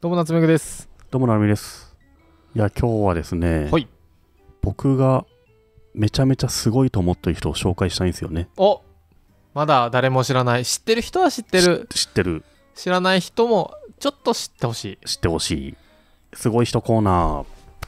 どうも夏目ぐです。 どうもなるみです。いや今日はですね、 はい。 僕がめちゃめちゃすごいと思ってる人を紹介したいんですよね。 お、まだ誰も知らない。知ってる人は知ってる。 知ってる。 知らない人もちょっと知ってほしい。 知ってほしい。すごい人コーナー。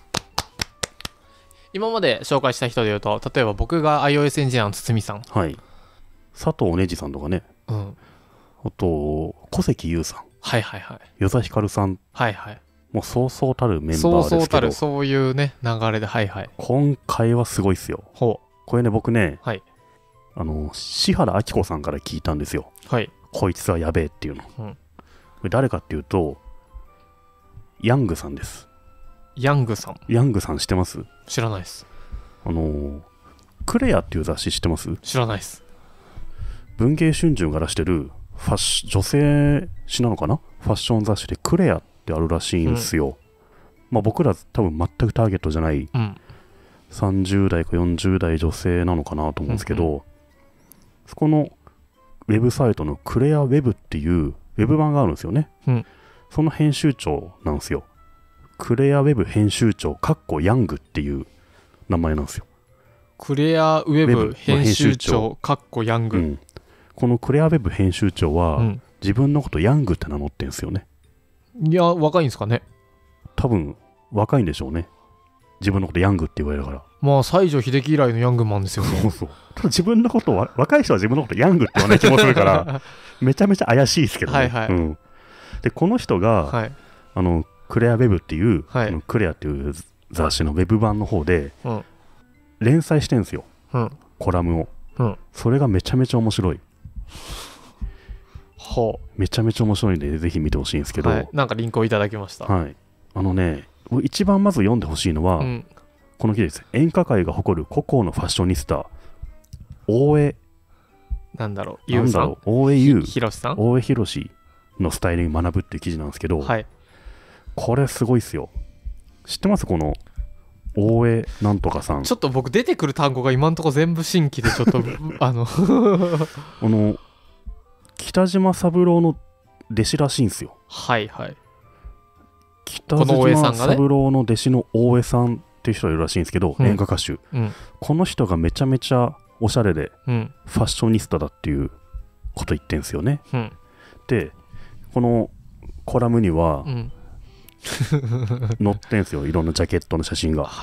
今まで紹介した人で言うと、例えば僕が iOS エンジニアの堤さん。 はい。佐藤ねじさんとかね。 うん。 あと小関優さん。 はいはいはい。 与座ひかるさん。 はいはい。 もうそうそうたるメンバーですけど。 そうそうたる、そういうね、流れで、はいはい。 今回はすごいっすよ。 ほう。 これね、僕ね、 はい。 志原明子さんから聞いたんですよ。 はい。 こいつはやべえっていうの。 うん。 これ誰かっていうと、ヤングさんです。 ヤングさん。 ヤングさん知ってます？ 知らないです。 クレアっていう雑誌知ってます？ 知らないです。 文藝春秋が出してる女性誌なのかな、ファッション雑誌でクレアってあるらしいんですよ。まあ僕ら多分全くターゲットじゃない30代か40代女性なのかなと思うんですけど、そこのウェブサイトのクレアウェブっていうウェブ版があるんですよね。その編集長なんですよ。クレアウェブ編集長ヤングっていう名前なんですよ。 クレアウェブ編集長ヤング。 このクレアウェブ編集長は、自分のことヤングって名乗ってんですよね。 いや、若いんですかね。 多分若いんでしょうね。自分のことヤングって言われるから。 まあ西城秀樹以来のヤングマンですよね。 そうそう。ただ自分のことは、若い人は自分のことヤングって言わない気もするからめちゃめちゃ怪しいですけどね。 はいはい。 でこの人が、 はい、 クレアウェブっていう、 はい、 クレアっていう雑誌のウェブ版の方で、連載してんですよ、コラムを、それがめちゃめちゃ面白い。めちゃめちゃ面白いんでぜひ見てほしいんですけど、 なんかリンクをいただきました。 一番まず読んでほしいのは、この記事です。演歌界が誇る孤高のファッショニスタ大江優さん、 大江優宏さん、 大江宏のスタイリング学ぶっていう記事なんですけど、これすごいっすよ。知ってます？この大江なんとかさん。 ちょっと僕出てくる単語が今んとこ全部新規でちょっと北島三郎の弟子らしいんですよ。 はいはい。 北島三郎の弟子の大江さんっていう人がいるらしいんですけど、演歌歌手、この人がめちゃめちゃおしゃれで、ファッショニスタだっていうこと言ってんですよね。でこのコラムには、載ってんすよ、いろんなジャケットの写真が。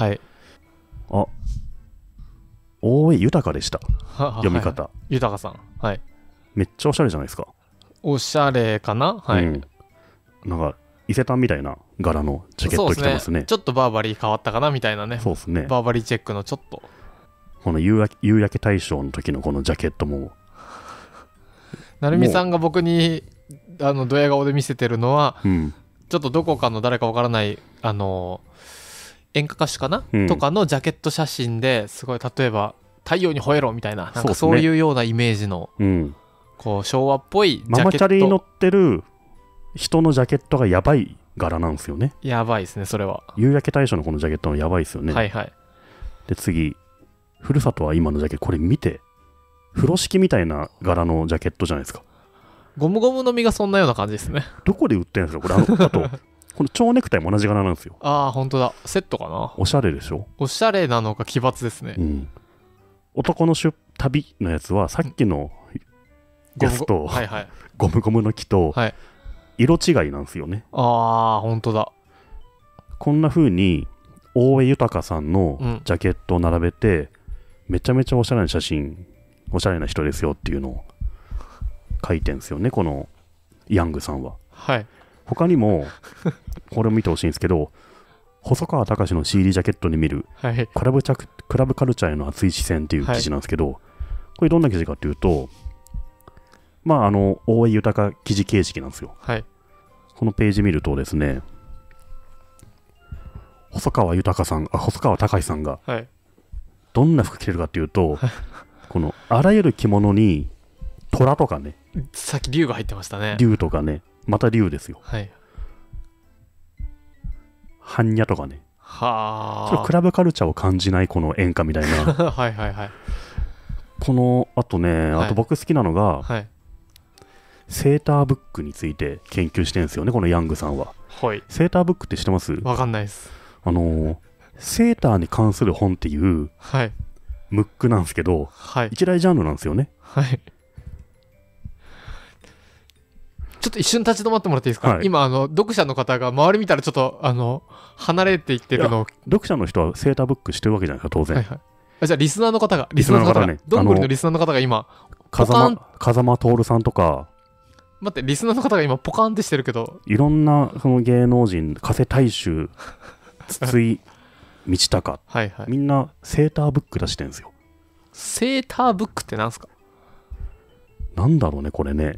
大江豊でした、読み方。 豊さん、 めっちゃおしゃれじゃないですか。 おしゃれかな。 なんか伊勢丹みたいな柄のジャケット着てますね。 ちょっとバーバリー変わったかなみたいなね。 そうですね。 バーバリーチェックのちょっとこの夕焼け大賞の時のこのジャケットも、 成美さんが僕にドヤ顔で見せてるのは、ちょっとどこかの誰かわからない演歌歌手かな、とかのジャケット写真ですごい、例えば太陽に吠えろみたいな、なんかそういうようなイメージの、こう昭和っぽいジャケット。 ママチャリに乗ってる人のジャケットがやばい柄なんですよね。 やばいですね、それは。 夕焼け大賞のこのジャケットもやばいですよね。で次、ふるさとは今のジャケット、これ見て、風呂敷みたいな柄のジャケットじゃないですか。 ゴムゴムの実がそんなような感じですね。 どこで売ってるんですかこれ。あとこの蝶ネクタイも同じ柄なんですよ。 本当だ、セットかな。 おしゃれでしょ。 おしゃれなのか奇抜ですね。 男の旅のやつはさっきのやつと、ゴムゴムの木と色違いなんですよね。 本当だ。 こんな風に大江豊さんのジャケットを並べて、めちゃめちゃおしゃれな写真、おしゃれな人ですよっていうのを書いてんですよね、このヤングさんは。他にもこれを見てほしいんですけど、細川たかしの CD ジャケットに見る、クラブカルチャーへの熱い視線っていう記事なんですけど、これどんな記事かっていうと、大江豊記事形式なんですよ。このページ見るとですね、細川たかしさんがどんな服着てるかっていうと、このあらゆる着物に虎とかね、 さっき竜が入ってましたね。 竜とかね、また竜ですよ。般若とかね。それクラブカルチャーを感じないこの演歌みたいな。このあとね、あと僕好きなのが、 セーターブックについて研究してるんですよね、このヤングさんは。 はい。 セーターブックって知ってます？ わかんないです。 セーターに関する本っていう、 はい、 ムックなんですけど、 はい、 一大ジャンルなんですよね。 はい。ちょっと一瞬立ち止まってもらっていいですか？はい、今読者の方が周り見たらちょっと離れていってるのを。 読者の人はセーターブックしてるわけじゃないですか、当然。はいはい、 じゃあリスナーの方がね、どんぐりのリスナーの方が今風間徹さんとか、 待って、リスナーの方が今ポカンってしてるけど、 いろんなその芸能人、加瀬大衆、筒井道隆はい、はい、みんなセーターブック出してるんですよ。 セーターブックってなんすか？ なんだろうね、これね。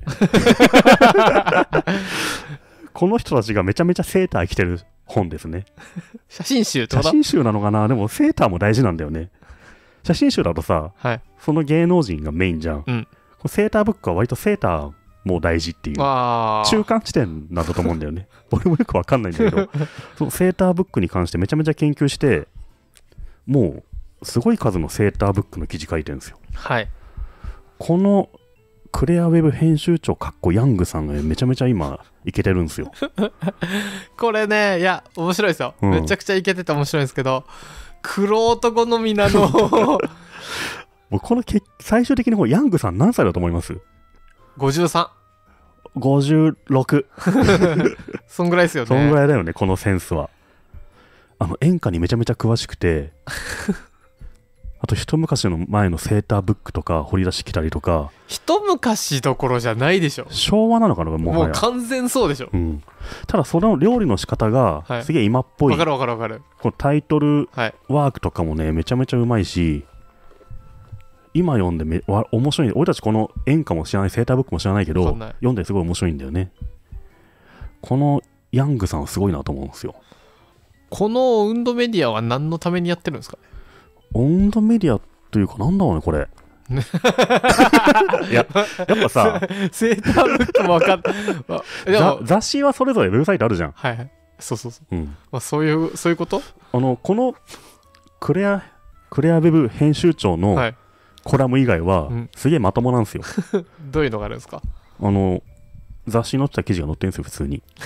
この人たちがめちゃめちゃセーター着てる本ですね。 写真集ってこと？ 写真集なのかな。でもセーターも大事なんだよね。写真集だとさ、はい、その芸能人がメインじゃん。うん、セーターブックは割とセーターも大事っていう中間地点なんだと思うんだよね。俺もよくわかんないんだけど、そのセーターブックに関してめちゃめちゃ研究して、もうすごい数のセーターブックの記事書いてるんですよ。はい。このクレアウェブ編集長ヤングさんがめちゃめちゃ今イケてるんですよ。 これね、いや面白いですよ、うん、めちゃくちゃイケてて面白いんですけど、玄人好みなの。 この最終的にヤングさん何歳だと思います？ 53。 56。 そんぐらいですよね。 そんぐらいだよね、このセンスは。演歌にめちゃめちゃ詳しくて、あと一昔の前のセーターブックとか掘り出してきたりとか。 一昔どころじゃないでしょ。 昭和なのかな、 もう完全そうでしょ。 うん、ただその料理の仕方がすげえ今っぽい。 わかるわかるわかる。 このタイトルワークとかもね、めちゃめちゃうまいし、今読んで面白い。俺たちこの演歌も知らない、セーターブックも知らないけど、読んですごい面白いんだよね。このヤングさんはすごいなと思うんですよ。 この運動メディアは何のためにやってるんですかね？ 温度メディアというか、なんだろうね、これ。やっぱさ、 セーターブックも分かん雑誌はそれぞれウェブサイトあるじゃん。 はいはい。そうそうそう。うん、まあ、そういうこと？ このクレアウェブ編集長のコラム以外は、すげえまともなんですよ。 どういうのがあるんですか？ 雑誌に載ってた記事が載ってるんですよ、普通に。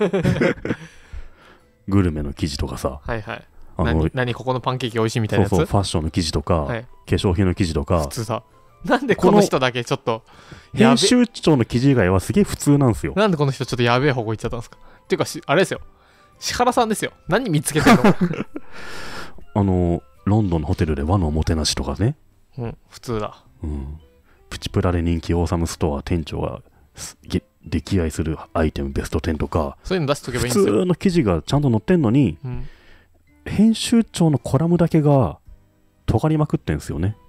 グルメの記事とかさ。 はいはい。何ここのパンケーキ美味しいみたいなやつ。 そうそう、ファッションの記事とか、はい、化粧品の記事とか。 普通さ、なんでこの人だけちょっと編集長の記事以外はすげえ普通なんですよ。 なんでこの人ちょっとやべえ方向行っちゃったんですか？っていうかあれですよ、石原さんですよ。何見つけてるの？ロンドンのホテルで和のおもてなしとかね。 うん、普通だ。 うん。プチプラで人気オーサムストア店長が溺愛するアイテムベスト10とか、 そういうの出しとけばいいんですよ。 普通の記事がちゃんと載ってんのに、うん、編集長のコラムだけが尖りまくってんですよね。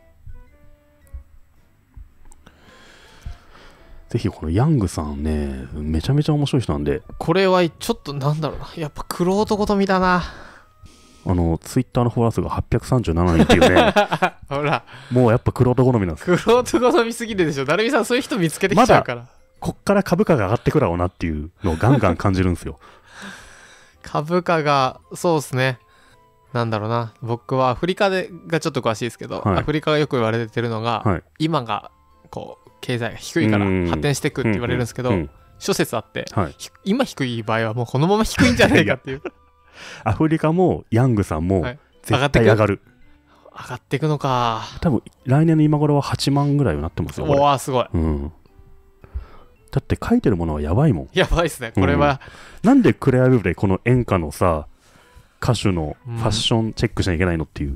ぜひこのヤングさんね、めちゃめちゃ面白い人なんで。 これはちょっとなんだろうな、やっぱ玄人好みだな。 ツイッターのフォロワー数が837人っていうね。 ほら、 もうやっぱ玄人好みなんです。 玄人好みすぎるでしょ。成美さん、そういう人見つけてきちゃうから。 こっから株価が上がってくるわなっていうのをガンガン感じるんですよ。 株価が、そうですね。なんだろうな。僕はアフリカがちょっと詳しいですけど、はい、アフリカがよく言われてるのが、はい、今がこう経済が低いから発展していくって言われるんですけど、諸説あって、はい、今低い場合はもうこのまま低いんじゃないかっていう。 アフリカもヤングさんも絶対上がる。 上がっていくのか。 多分来年の今頃は8万ぐらいになってますよ。 おー、すごい。 うん。だって書いてるものはやばいもん。 やばいですね、これは。 なんでクレアウェブでこの演歌のさ、歌手のファッションチェックしなきゃいけないのっていう。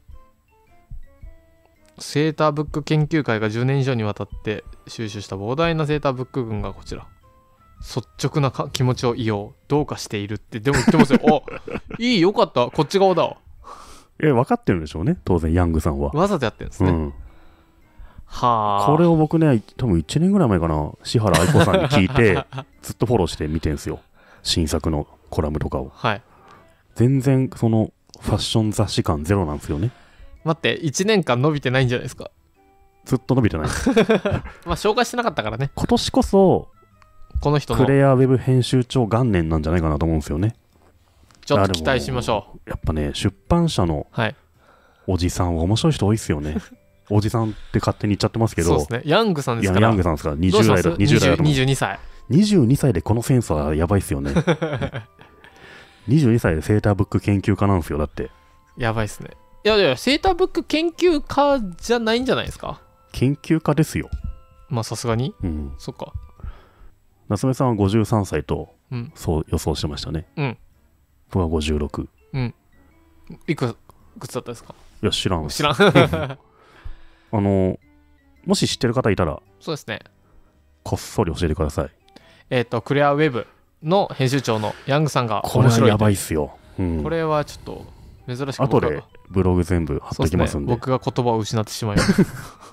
セーターブック研究会が10年以上にわたって収集した膨大なセーターブック群がこちら。率直な気持ちを言おう、どうかしているってでも言ってますよ。お、いい、よかった、こっち側だわ。 分かってるんでしょうね、当然ヤングさんは。 わざとやってるんですね。うん、はあ。 これを僕ね、多分1年ぐらい前かな、志原愛子さんに聞いてずっとフォローして見てるんですよ、新作のコラムとかを。はい。全然そのファッション雑誌感ゼロなんですよね。 待って、1年間伸びてないんじゃないですか。 ずっと伸びてない。 まあ紹介してなかったからね。 今年こそこの人のクレアウェブ編集長元年なんじゃないかなと思うんですよね。 ちょっと期待しましょう。やっぱね、出版社のおじさんは面白い人多いっすよね。 おじさんって勝手に言っちゃってますけど、 そうですね。ヤングさんですから。 いやヤングさんですから、20代だと 22歳。 22歳でこのセンスはやばいっすよね。22歳でセーターブック研究家なんですよ、だって。 やばいっすね。いやいや、セーターブック研究家じゃないんじゃないですか。 研究家ですよ。 まあさすがに。 うん。 そっか。 夏目さんは53歳と、 うん、 そう予想してましたね。 うん。 僕は56。 うん。いくつだったですか。 いや、知らん。 知らん。 もし知ってる方いたら、 そうですね。 こっそり教えてください。 クレアウェブの編集長のヤングさんがこれはやばいっすよ。 うん、これはちょっと珍しく後でブログ全部貼っときますんで。 僕が言葉を失ってしまいます。